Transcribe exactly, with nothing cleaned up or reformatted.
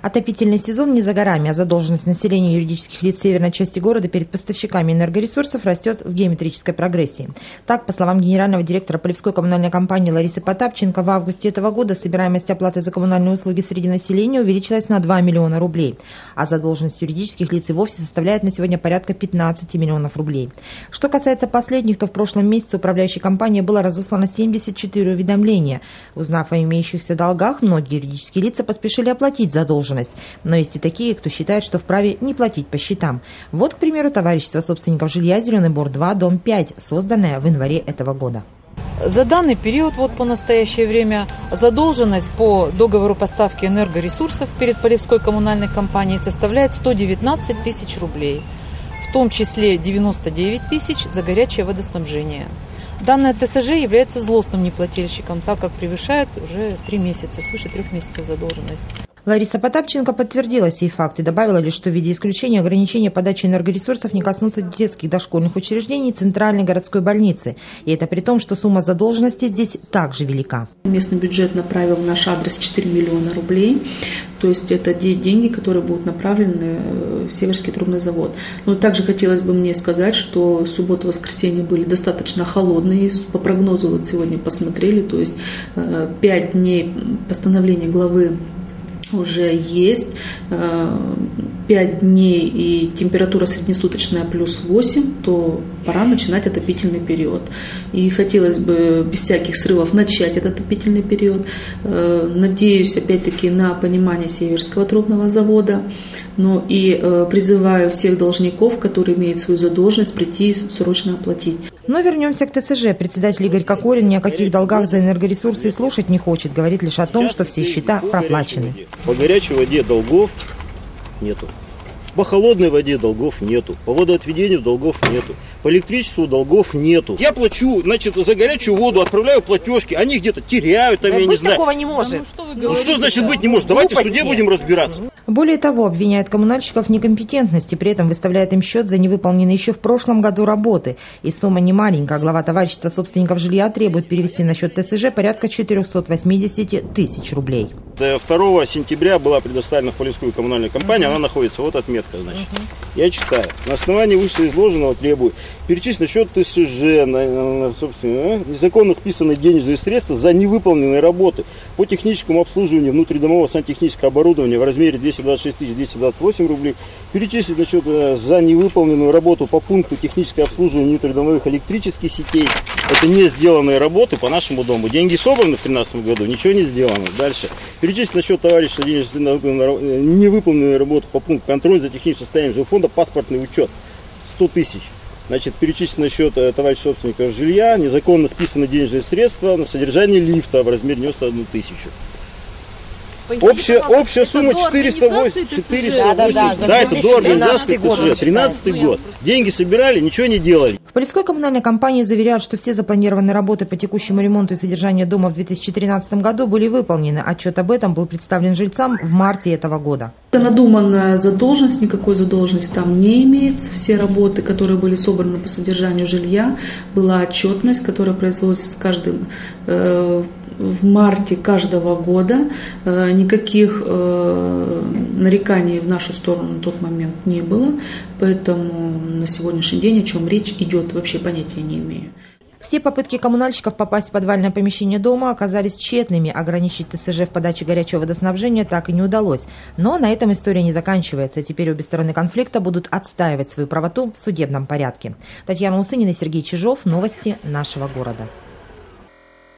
Отопительный сезон не за горами, а задолженность населения юридических лиц северной части города перед поставщиками энергоресурсов растет в геометрической прогрессии. Так, по словам генерального директора Полевской коммунальной компании Ларисы Потапченко, в августе этого года собираемость оплаты за коммунальные услуги среди населения увеличилась на два миллиона рублей, а задолженность юридических лиц и вовсе составляет на сегодня порядка пятнадцати миллионов рублей. Что касается последних, то в прошлом месяце управляющей компанией было разослано семьдесят четыре уведомления. Узнав о имеющихся долгах, многие юридические лица поспешили оплатить задолженность. Но есть и такие, кто считает, что вправе не платить по счетам. Вот, к примеру, товарищество собственников жилья «Зеленый Бор-два», дом пять, созданное в январе этого года. За данный период, вот по настоящее время, задолженность по договору поставки энергоресурсов перед Полевской коммунальной компанией составляет сто девятнадцать тысяч рублей, в том числе девяносто девять тысяч за горячее водоснабжение. Данная ТСЖ является злостным неплательщиком, так как превышает уже три месяца, свыше трех месяцев задолженность. Лариса Потапченко подтвердила сей факт и добавила лишь, что в виде исключения ограничения подачи энергоресурсов не коснутся детских дошкольных учреждений и центральной городской больницы. И это при том, что сумма задолженности здесь также велика. Местный бюджет направил в наш адрес четыре миллиона рублей. То есть это деньги, которые будут направлены в Северский трубный завод. Но также хотелось бы мне сказать, что суббота и воскресенье были достаточно холодные. По прогнозу вот сегодня посмотрели, то есть пять дней постановления главы уже есть, пять дней и температура среднесуточная плюс восемь, то пора начинать отопительный период. И хотелось бы без всяких срывов начать этот отопительный период. Надеюсь, опять-таки, на понимание Северского трубного завода, но и призываю всех должников, которые имеют свою задолженность, прийти и срочно оплатить. Но вернемся к ТСЖ. Председатель Игорь Кокорин ни о каких долгах за энергоресурсы и слушать не хочет. Говорит лишь о том, что все счета проплачены. По горячей воде долгов нету. По холодной воде долгов нету. По водоотведению долгов нету. По электричеству долгов нету. Я плачу, значит, за горячую воду отправляю платежки. Они где-то теряют, там, да я не знаю. Такого не может. Да, ну, что, ну, что значит быть не может? Давайте Глупости. В суде будем разбираться. Более того, обвиняет коммунальщиков в некомпетентности, при этом выставляет им счет за невыполненные еще в прошлом году работы. И сумма не маленькая. Глава товарищества собственников жилья требует перевести на счет ТСЖ порядка четырехсот восьмидесяти тысяч рублей. второго сентября была предоставлена в Полевскую коммунальную компанию, uh-huh. она находится, вот отметка, значит. Uh-huh. Я читаю. На основании вышеизложенного требую перечислить на счет ТСЖ, на, на, собственно, незаконно списанные денежные средства за невыполненные работы по техническому обслуживанию внутридомового сантехнического оборудования в размере двести двадцать шесть тысяч двести двадцать восемь рублей, перечислить на счет за невыполненную работу по пункту техническое обслуживание внутридомовых электрических сетей. Это не сделанные работы по нашему дому. Деньги собраны в две тысячи тринадцатом году, ничего не сделано. Дальше. Перечислить на счет товарища невыполненную работу по пункту контроля за техническим состоянием жилфонда, паспортный учет сто тысяч. Значит, перечислить на счет товарища собственников жилья незаконно списаны денежные средства на содержание лифта в размере девяносто одну тысячу. Общая, общая сумма четыреста восемьдесят. Да, да, да, да, это до организации ТСЖ. тринадцатый год. Деньги собирали, ничего не делали. В Полевской коммунальной компании заверяют, что все запланированные работы по текущему ремонту и содержанию дома в две тысячи тринадцатом году были выполнены. Отчет об этом был представлен жильцам в марте этого года. Это надуманная задолженность, никакой задолженности там не имеется. Все работы, которые были собраны по содержанию жилья, была отчетность, которая производится с каждым э, в марте каждого года. Э, никаких э, нареканий в нашу сторону на тот момент не было, поэтому на сегодняшний день, о чем речь идет, вообще понятия не имею. Все попытки коммунальщиков попасть в подвальное помещение дома оказались тщетными. Ограничить ТСЖ в подаче горячего водоснабжения так и не удалось. Но на этом история не заканчивается. Теперь обе стороны конфликта будут отстаивать свою правоту в судебном порядке. Татьяна Усынина, Сергей Чижов. Новости нашего города.